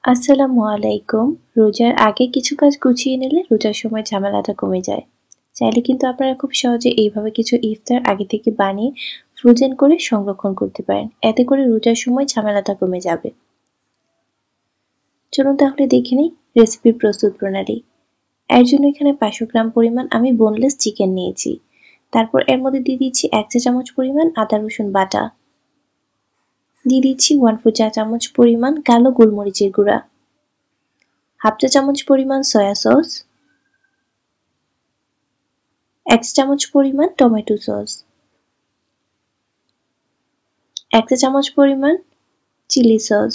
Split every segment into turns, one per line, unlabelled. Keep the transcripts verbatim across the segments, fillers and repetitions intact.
আসসালামু আলাইকুম। রোজার আগে কিছু কাজ গুছিয়ে নিলে রোজার সময় ঝামেলাটা কমে যায়। চাইলে কিন্তু আপনারা খুব সহজে এইভাবে কিছু ইফতার আগে থেকে বানিয়ে ফ্রোজেন করে সংরক্ষণ করতে পারেন। এতে করে রোজার সময় ঝামেলাটা কমে যাবে। চলুন তাহলে দেখে নিই রেসিপি প্রস্তুত প্রণালী। এর জন্য এখানে পাঁচশো গ্রাম পরিমাণ আমি বোনলেস চিকেন নিয়েছি। তারপর এর মধ্যে দিয়ে দিচ্ছি এক চা চামচ পরিমাণ আদা রসুন বাটা। দিয়ে দিচ্ছি ওয়ান ফোর চা চামচ পরিমাণ কালো গোলমরিচের গুঁড়া, হাফ চা চামচ পরিমাণ সয়া সস, এক চা চামচ পরিমাণ টমেটো সস, এক চা চামচ পরিমাণ চিলি সস,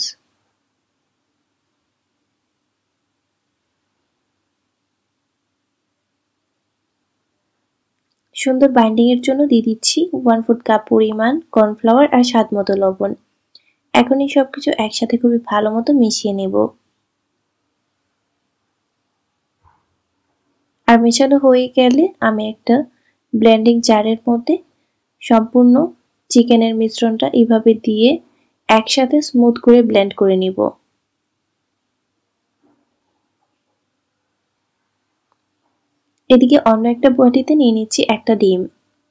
সুন্দর বাইন্ডিং এর জন্য দিয়ে দিচ্ছি ওয়ান ফোর্থ কাপ পরিমাণ কর্নফ্লাওয়ার আর স্বাদ মতো লবণ। এখন এই সবকিছু একসাথে খুবই ভালো মতো মিশিয়ে নেব। আর মেশানো হয়ে গেলে আমি একটা ব্লেন্ডিং জারের মধ্যে সম্পূর্ণ চিকেনের মিশ্রণটা এইভাবে দিয়ে একসাথে স্মুথ করে ব্লেন্ড করে নিব। এদিকে অন্য একটা বাটিতে নিয়ে নিচ্ছি একটা ডিম।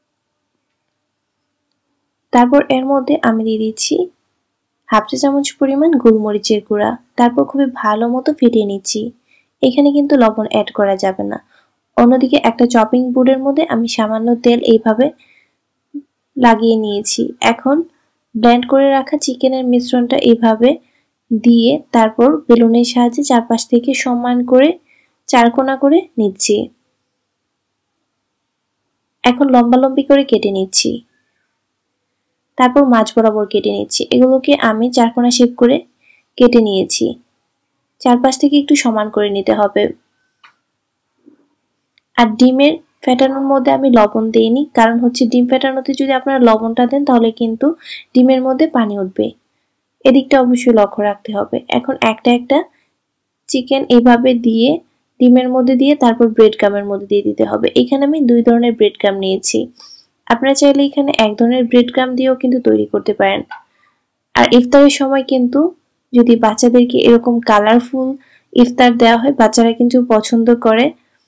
তারপর এর মধ্যে আমি দিয়ে দিচ্ছি হাফ চা চামচ পরিমাণ গোলমরিচের গুঁড়া। তারপর খুবই ভালো মতো ফেটিয়ে নিচ্ছি। এখানে কিন্তু লবণ অ্যাড করা যাবে না। অন্যদিকে একটা চপিং বোর্ডের মধ্যে আমি সামান্য তেল এইভাবে লাগিয়ে নিয়েছি। এখন ব্লেন্ড করে রাখা চিকেনের মিশ্রণটা এইভাবে দিয়ে তারপর বেলুনের সাহায্যে চারপাশ থেকে সমান করে চারকোনা করে নিচ্ছি। এখন লম্বা লম্বি করে কেটে নিচ্ছি। তারপর মাঝ বরাবর কেটে নিচ্ছি। এগুলোকে আমি চারকোনা শেপ করে কেটে নিয়েছি। চারপাশ থেকে একটু সমান করে নিতে হবে। আর ডিমের ফেটানোর মধ্যে আমি লবণ দেইনি, কারণ হচ্ছে ডিম ফেটানোতে যদি আপনারা লবণটা দেন তাহলে কিন্তু ডিমের মধ্যে পানি উঠবে। এদিকটা অবশ্যই লক্ষ্য রাখতে হবে। এখন একটা একটা চিকেন এভাবে দিয়ে ডিমের মধ্যে দিয়ে তারপর ব্রেড ক্রামের মধ্যে দিয়ে দিতে হবে। এখানে আমি দুই ধরনের ব্রেড ক্রাম নিয়েছি। আপনারা চাইলে এখানে এক ধরনের ব্রেড ক্রাম দিয়েও কিন্তু তৈরি করতে পারেন। আর ইফতারের সময় কিন্তু যদি বাচ্চাদেরকে এরকম কালারফুল ইফতার দেওয়া হয়, বাচ্চারা কিন্তু পছন্দ করে।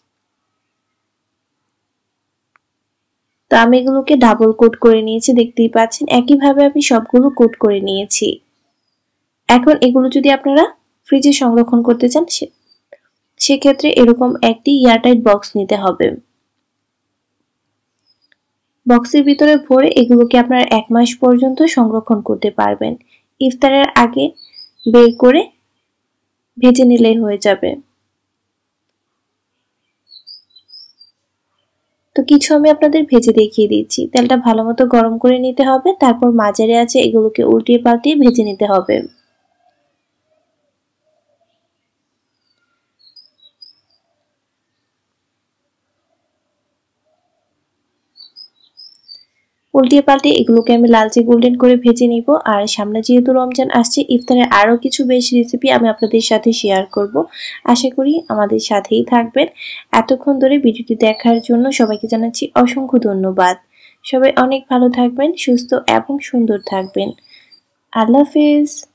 তো আমি এগুলোকে ডাবল কোট করে নিয়েছি, দেখতেই পাচ্ছেন। একইভাবে আমি সবগুলো কোট করে নিয়েছি। এখন এগুলো যদি আপনারা ফ্রিজে সংরক্ষণ করতে চান সেক্ষেত্রে এরকম একটি এয়ারটাইট বক্স নিতে হবে। বক্সের ভিতরে ভরে এগুলোকে আপনারা এক মাস পর্যন্ত সংরক্ষণ করতে পারবেন। ইফতারের আগে বের করে ভেজে নিলেই হয়ে যাবে। তো কিছু আমি আপনাদের ভেজে দেখিয়ে দিচ্ছি। তেলটা ভালো মতো গরম করে নিতে হবে। তারপর মাঝারি আঁচে এগুলোকে উল্টিয়ে পাল্টিয়ে ভেজে নিতে হবে। উল্টিয়ে পাল্টিয়ে এগুলোকে আমি লালচে গোল্ডেন করে ভেজে নিব। আর সামনে যেহেতু রমজান আসছে, ইফতারের আরও কিছু বেশ রেসিপি আমি আপনাদের সাথে শেয়ার করব। আশা করি আমাদের সাথেই থাকবেন। এতক্ষণ ধরে ভিডিওটি দেখার জন্য সবাইকে জানাচ্ছি অসংখ্য ধন্যবাদ। সবাই অনেক ভালো থাকবেন, সুস্থ এবং সুন্দর থাকবেন। আল্লাহ হাফেজ।